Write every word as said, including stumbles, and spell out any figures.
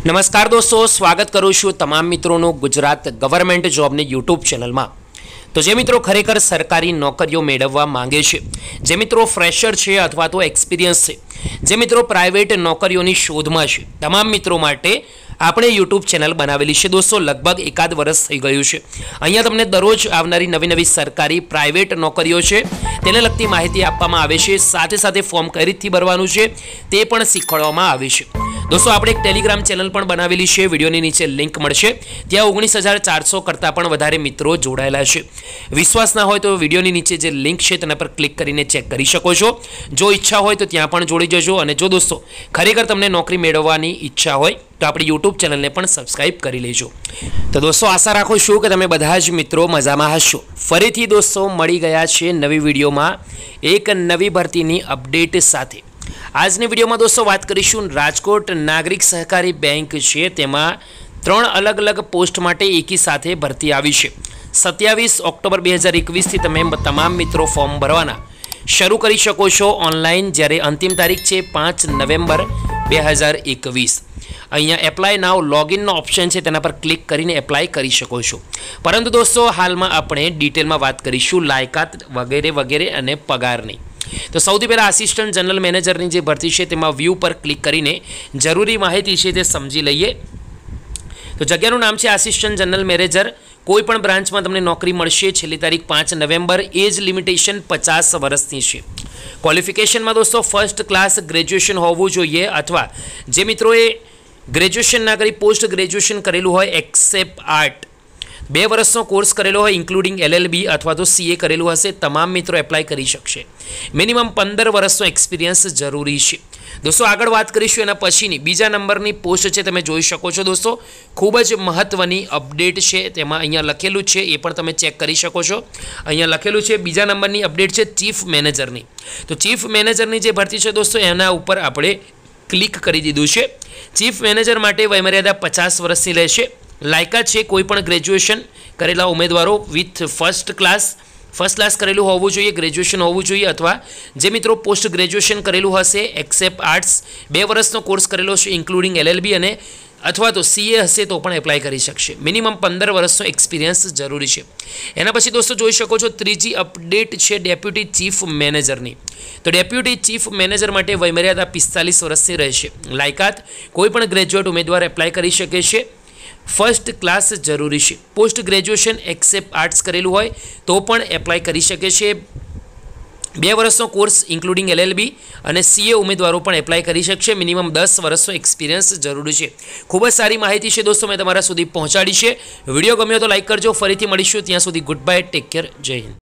नमस्कार दोस्तों, स्वागत करूँ छूँ तमाम मित्रों गुजरात गवर्नमेंट जॉब ने यूट्यूब चैनल में। तो जे मित्रों खरेखर सरकारी नौकरीओ मेळववा मांगे छे, जे मित्रों फ्रेशर छे अथवा तो एक्सपीरियंस छे, जे मित्रों प्राइवेट नौकरीओनी शोधमां छे, तमाम मित्रों माटे આપણે यूट्यूब चैनल बनावेली है। दोस्तों लगभग एकाद वर्ष थई गयुं छे। अहींया तमने दररोज आवनारी नवी नवी सरकारी प्राइवेट नौकरीओ छे तेने लगती माहिती आपवामां आवे छे, साथे साथे फॉर्म कई रीतथी भरवानुं छे ते पण शीखवाडवामां आवे छे। दोस्तों आपणे एक टेलिग्राम चैनल पण बनावेली है, विडियोनी नीचे लिंक मळशे। त्यां ओगनीस हज़ार चार सौ करता पण वधारे मित्रों जोडायेला छे। विश्वास ना होय तो विडियोनी नीचे जे लिंक छे तेना पर क्लिक करीने चेक करी शको छो। जो इच्छा होय तो त्यां पण जोड़ी जजो। अने जो दोस्तों खरेखर तमने नौकरी मेळववानी इच्छा होय तो अपनी यूट्यूब चैनल ने पण सब्सक्राइब करी लेजो। तो दोस्तों आशा राखुं छुं के तमे बधा ज मित्रों मजामां हशो। फरीथी दोस्तों मळी गया छे नवी विडियो में एक नवी भर्तीनी अपडेट साथे। आजनी विडियो में दोस्तों बात करीशुं राजकोट नागरिक सहकारी बैंक छे तेमां त्रण अलग अलग पोस्ट माटे एकी साथे भरती आवी छे। सत्यावीस ऑक्टोबर बे हज़ार एकवीस थी तमे तमाम मित्रों फॉर्म भरवाना शरू करी शको छो ऑनलाइन, ज्यारे अंतिम तारीख छे पांच नवेम्बर बे हज़ार एकवीस। अहींया एप्लाय नाउ लॉगिन ऑप्शन है तेना पर क्लिक करीने एप्लाय करी शको छो। परंतु दोस्तों हाल में आपणे डिटेल में बात करीशुं लायकात वगैरह वगैरह अने पगारनी। तो सौथी पहला असिस्टंट जनरल मैनेजरनी जे भरती है तेमां व्यू पर क्लिक करीने जरूरी माहिती है ते समझी लईए। तो जग्यानुं नाम है असिस्टंट जनरल मैनेजर। कोईपण ब्रांच में तमने नौकरी मळशे। छेल्ली तारीख पांच नवेम्बर। एज लिमिटेशन पचास वर्षनी छे। क्वॉलिफिकेशन में दोस्तों फर्स्ट क्लास ग्रेज्युएशन होवुं जोईए अथवा जे मित्रोए ग्रेज्युएशन ना करी पोस्ट ग्रेज्युएशन करेलू होय एक्सेप्ट आर्ट बे वर्षनो कोर्स करेलो होय इंक्लूडिंग एलएलबी अथवा तो सीए करेलू हशे तमाम मित्रों एप्लाय करी शकशे। मिनिमम पंदर वर्षनो एक्सपीरियंस जरूरी छे। दोस्तों आगळ बात करीशुं एना पछीनी बीजा नंबरनी पोस्ट छे, तमे जोई शको छो। दोस्तों खूब ज महत्वनी अपडेट छे, तेमां अहींया लखेलुं छे ए पण तमे चेक करी शको छो। अहींया लखेलुं छे बीजा नंबरनी अपडेट छे चीफ मैनेजरनी। तो चीफ मैनेजरनी जे भरती छे दोस्तों एना उपर आपणे क्लिक करी दीधुं छे। चीफ मैनेजर माटे वयमर्यादा पचास वर्षनी रहेशे। लायकात छे कोईपण ग्रेज्युएशन करेला उमेदवारों with first class first class करेलू होवुं जोईए, ग्रेज्युएशन होवुं जोईए अथवा जे मित्रों पोस्ट ग्रेज्युएशन करेलू हशे एक्सेप्ट आर्ट्स बे वर्षनो कोर्स करेलो छे इंक्लूडिंग एलएलबी अने अथवा तो सीए हशे तो पण एप्लाय करी शकशे। मिनिमम पंदर वर्षनो एक्सपीरियंस जरूरी है। एना पछी दोस्तों जोई शको छो त्रीजी अपडेट है डेप्यूटी चीफ मैनेजरनी। तो डेप्यूटी चीफ मैनेजर माटे वयमर्यादा पिस्तालीस वर्षनी रहेशे। लायकात कोईपण ग्रेज्युएट उमेदवार एप्लाय करी शके छे। फर्स्ट क्लास जरूरी है। पोस्ट ग्रेज्युएशन एक्सेप्ट आर्ट्स करेलू होय तो पण एप्लाय करी शके छे। बे वर्षनो कोर्स इंक्लूडिंग एलएलबी अने सीए उम्मीदवारों पण एप्लाय करी शकशे। मिनिमम दस वर्षनो एक्सपीरियंस जरूरी है। खूब ज सारी माहिती है दोस्तों मैं तमारा सुधी पहोंचाडी छे। विडियो गम्यो तो लाइक करजो। फरीथी मळीशुं, त्यां सुधी गुड बाय, टेक केयर, जय हिंद।